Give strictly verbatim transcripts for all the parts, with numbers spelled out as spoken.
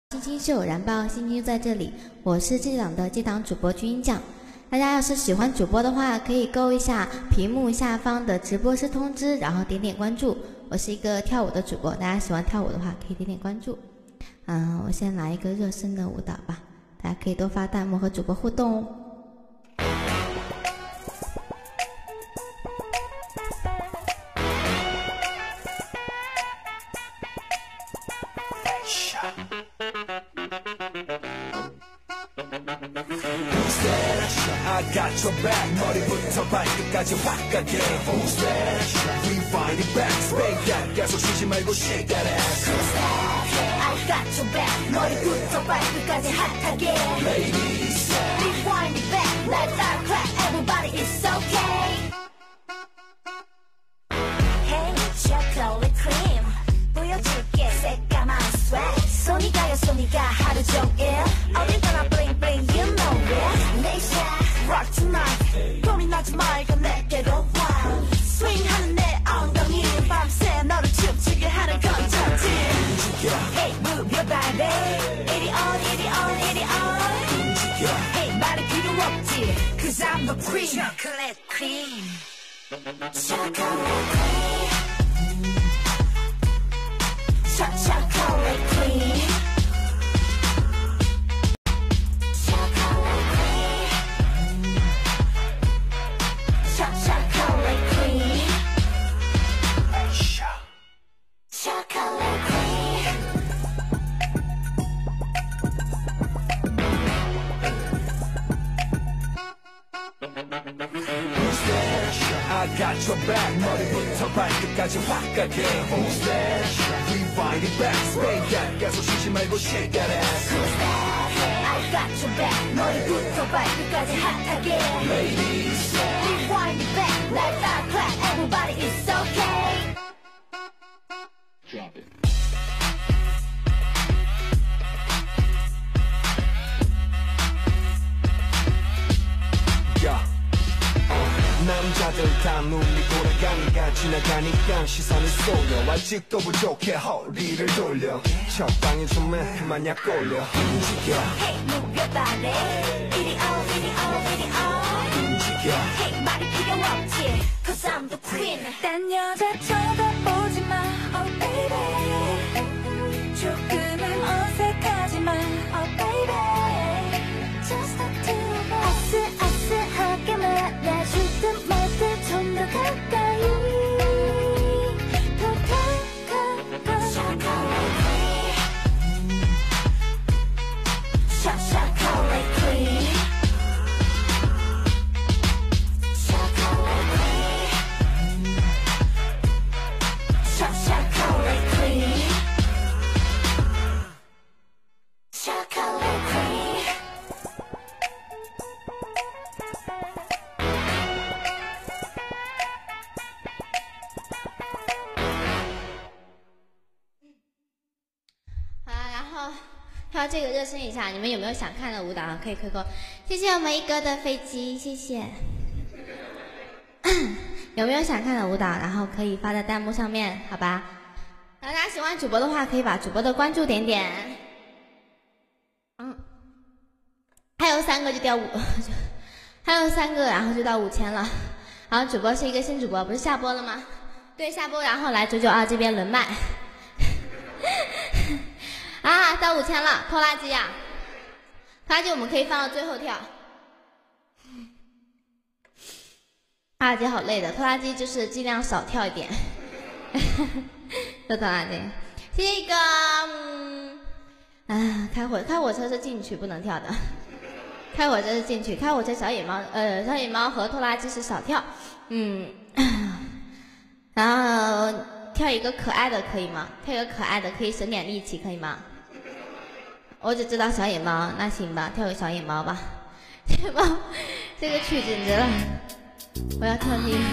星星秀燃爆，星星在这里，我是这档的这档主播君音酱。大家要是喜欢主播的话，可以勾一下屏幕下方的直播室通知，然后点点关注。我是一个跳舞的主播，大家喜欢跳舞的话，可以点点关注。嗯，我先来一个热身的舞蹈吧，大家可以多发弹幕和主播互动哦。 I got your back 머리부터 발끝까지 확 가게 Who's that? We find it back Spank that 계속 쉬지 말고 shake that ass Who's that? I got your back 머리부터 발끝까지 핫하게 Ladies Rewind it back Let that clap Everybody it's okay Hey chocolate cream 보여줄게 새까만 sweat 손이 가요 손이 가 하루 종일 어딜 가나 bling bling you know it Nation rock tonight 고민하지 말고 내게로 와 스윙하는 내 엉덩이 밤새 너를 춤추게 하는 건전지 Hey move your body 이리 on 이리 on 이리 on Hey 말이 필요 없지 Cause I'm the queen Chocolate cream Chocolate cream Chocolate cream I got your back 머리부터 발끝까지 확 가게 Who's that? Rewind it back Spank that 계속 쉬지 말고 shake that ass Who's that? I got your back 머리부터 발끝까지 핫하게 Ladies Rewind it back Let that clap Everybody it's okay Drop it Yeah 남자들 다 눈이 돌아가니까 지나가니까 시선이 쏠려 아직도 부족해 허리를 돌려 적당히 좀 해 그만 약 올려 움직여 Hey move your body 이리 on 이리 on 이리 on 움직여 Hey 말이 필요 없지 Cause I'm the queen 딴 여자 쳐다보지 마 Oh baby 조금은 어색하지만 Oh baby Just the two of us 아슬아슬하게 말아줄 듯 말 듯 좀 더 가까이 더 가까이 Chocolate cream Chocolate cream Chocolate cream Chocolate cream Chocolate cream 好，然后跳这个热身一下，你们有没有想看的舞蹈？可以扣扣。谢谢我们一哥的飞机，谢谢。有没有想看的舞蹈？然后可以发在弹幕上面，好吧？大家喜欢主播的话，可以把主播的关注点点。嗯，还有三个就掉五，还有三个，然后就到五千了。然后主播是一个新主播，不是下播了吗？对，下播，然后来九九二这边轮麦。啊，到五千了，拖拉机呀、啊！拖拉机我们可以放到最后跳。拖拉机好累的，拖拉机就是尽量少跳一点。这拖拉机，谢谢一个。嗯，啊，开火开火车是进去不能跳的，开火车是进去，开火车小野猫呃小野猫和拖拉机是少跳。嗯，然后跳一个可爱的可以吗？跳一个可爱的可以省点力气可以吗？我只知道小野猫，那行吧，跳个小野猫吧。小野猫，这个曲简直了，我要跳这个。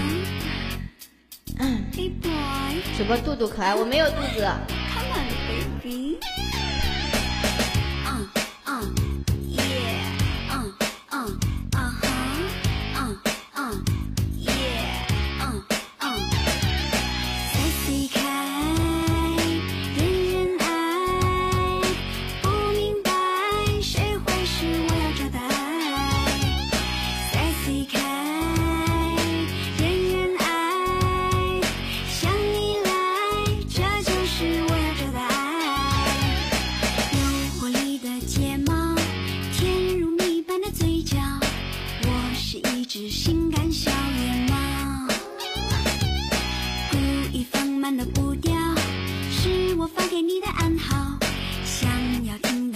Hey boy 主播肚肚可爱，我没有肚子。 Come on baby Uh uh Yeah Uh uh Uh huh Uh uh Yeah Uh uh Sexy 开令人爱不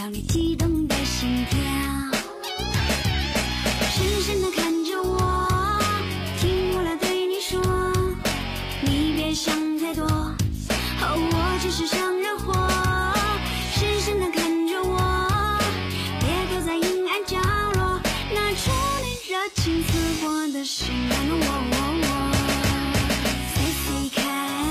到你激动的心跳，深深地看着我，听我来对你说，你别想太多，哦，我只是想惹祸。深深地看着我，别躲在阴暗角落，拿出你热情似火的心，让我我我 say say 开。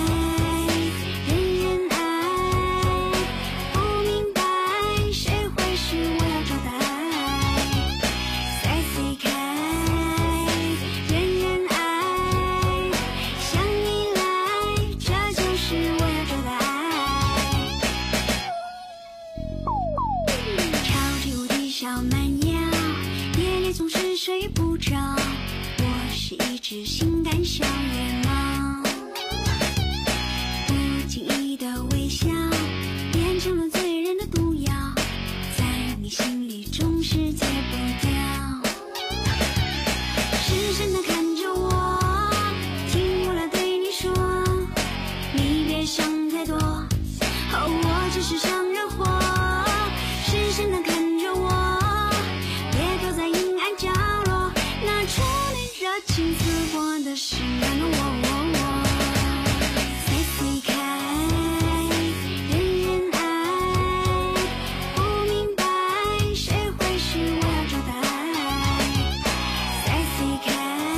睡不着，我是一只性感小野猫，不经意的微笑变成了醉人的毒药，在你心里总是戒不掉。深深地看着我，听我来对你说，你别想太多，哦，我只是想惹祸。深深地看着我，别躲在阴暗角落，拿出你热情似火的心，让我我我 say say 开，人人爱，不明白谁会是我要找的爱 say say 开，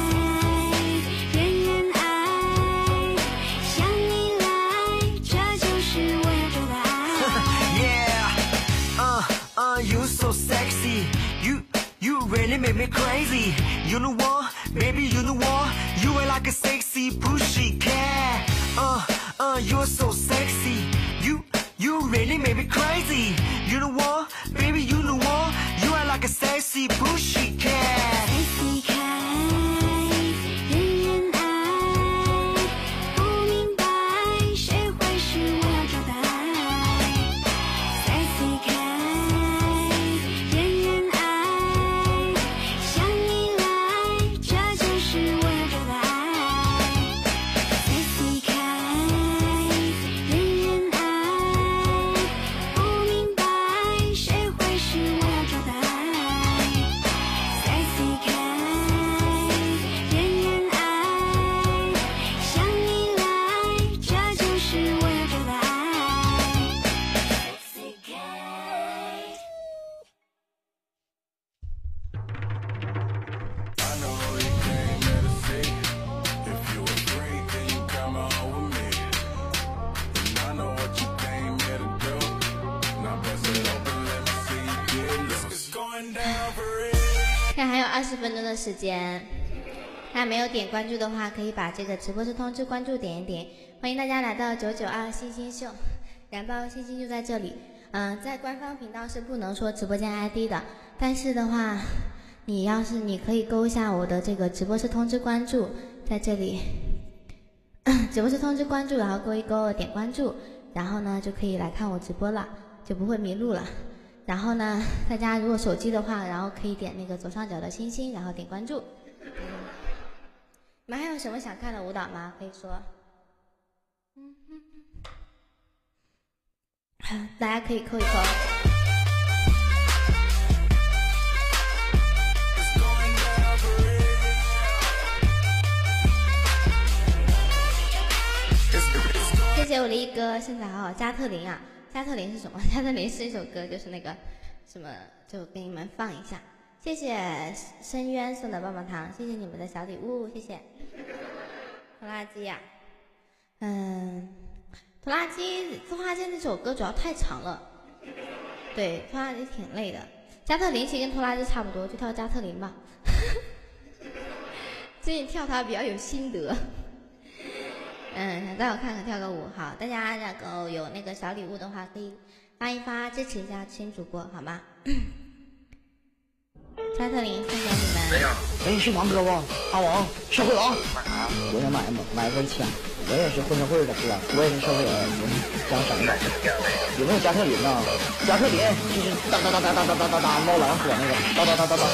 人人爱，向你来，这就是我要找的爱。 Yeah, uh, uh, you so sexy. You, you really make me crazy. You know what, baby, you know what? You are like a sexy pushy cat. Uh, uh, you're so sexy. You, you really make me crazy. You know what, baby, you know what? You are like a sexy pushy cat. say say 开，人人爱，不明白谁会是我要找的爱 say say 开，人人爱，向你来，这就是我要找的爱 say say 开，人人爱，不明白谁会是我要找的爱 say say 开，人人爱，向你来，这就是我要找的爱 say say 开。 I know you came here to see. If you a freak, then you come on with me. And I know what you came here to do. Now bust it open, let me see you get loose. It's going down for real. 看还有二十分钟的时间，还没有点关注的话，可以把这个直播室通知关注点一点。欢迎大家来到九九二星星秀，燃爆星星就在这里。嗯、在官方频道是不能说直播间 I D 的，但是的话，你要是你可以勾一下我的这个直播室通知关注，在这里，直播室通知关注，然后勾一勾点关注，然后呢就可以来看我直播了，就不会迷路了。然后呢，大家如果手机的话，然后可以点那个左上角的星星，然后点关注。你们还有什么想看的舞蹈吗？可以说。嗯哼，大家可以扣一扣。 It's going down for real. It's, it's going 谢谢我的一哥，身材好好。加特林啊，加特林是什么？加特林是一首歌，就是那个什么，就给你们放一下。谢谢深渊送的棒棒糖，谢谢你们的小礼物，谢谢。拖拉机呀、嗯，拖拉机，拖拉机那首歌主要太长了，对，拖拉机挺累的。加特林其实跟拖拉机差不多，就跳加特林吧。最近跳它比较有心得。嗯，想带我看看跳个舞，好，大家那个有那个小礼物的话，可以发一发，支持一下新主播，好吗？加特林送给你们。 哎，是王哥不？阿王，社会王。我想买买份枪，我也是混社会的，是吧？我也是社会人，江山的。有没有加特林呢？加特林就是哒哒哒哒哒哒哒哒哒猫狼火那个，哒哒哒哒哒。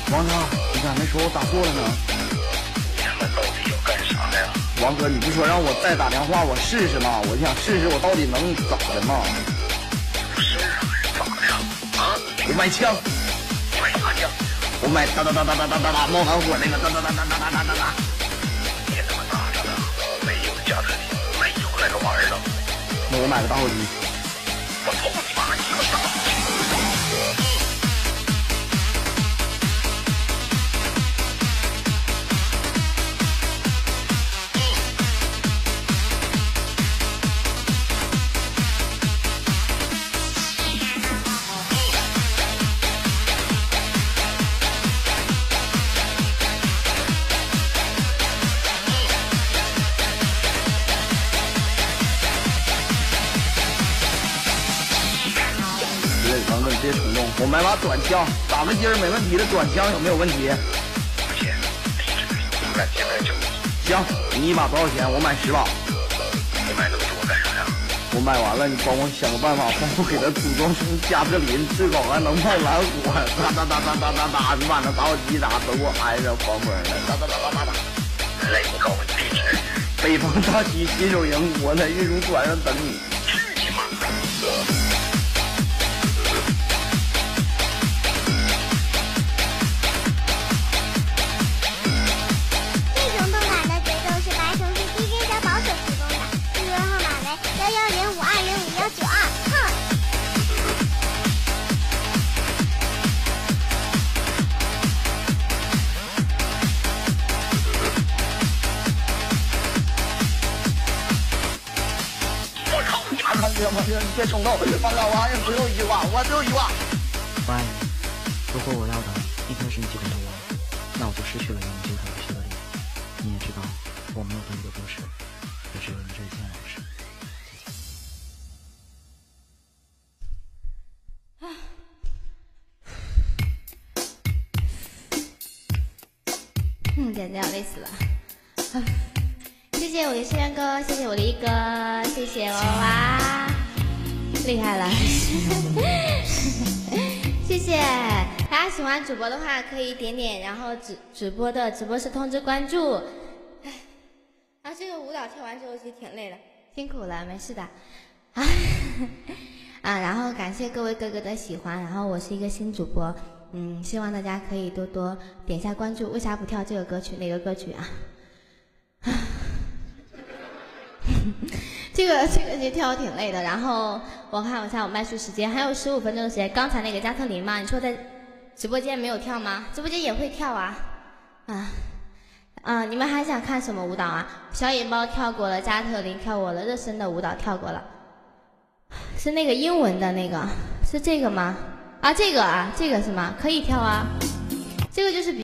王哥，你咋没说我打错了呢？ 你他妈到底要干啥呀？ 王哥，你不说让我再打电话我试试吗？我想试试我到底能咋的吗？ 有事啊？咋的呀？啊？ 我买枪， 买啥枪？ 我买哒哒哒哒哒哒哒哒冒完火那个哒哒哒哒哒哒哒哒哒。 你他妈咋着了？没有加特林，没有那个玩意儿了。 那我买个打火机。 我操你妈！你个傻逼！ 别冲动，我买把短枪，打个筋儿没问题的。短枪有没有问题？ 不行，地址不敢现在就。 行，你一把多少钱？我买十把。 你买那么多干啥呀？ 我买完了，你帮我想个办法，帮我给他组装成加特林，最好还能冒蓝火，哒哒哒哒哒哒哒，你把那打火机啥都给我安上防风的，哒哒哒哒哒哒。 来，我告诉你地址： 北方大区新手营，我在运输船上等你。 去你妈！ 你别冲动，王哥，我还有最后一句话，我最后一句话。 我爱你。如果我要的一定是你寄给了我，那我就失去了让你纠缠的权利。你也知道，我没有对你的故事，也只有你这一件往事。 嗯，简直要累死了。谢谢我的诗人哥，谢谢我的一哥，谢谢娃娃，厉害了！谢谢大家喜欢主播的话可以点点，然后直直播的直播室通知关注。啊，这个舞蹈跳完之后其实挺累的，辛苦了，没事的。啊啊，然后感谢各位哥哥的喜欢，然后我是一个新主播，嗯，希望大家可以多多点下关注。为啥不跳这个歌曲？哪个歌曲啊？这个这个其实跳挺累的，然后我看一下我麦序时间还有十五分钟的时间。刚才那个加特林嘛，你说在直播间没有跳吗？直播间也会跳啊啊啊！你们还想看什么舞蹈啊？小野猫跳过了，加特林跳过了，热身的舞蹈跳过了，是那个英文的那个，是这个吗？啊，这个啊，这个是吗？可以跳啊，这个就是比。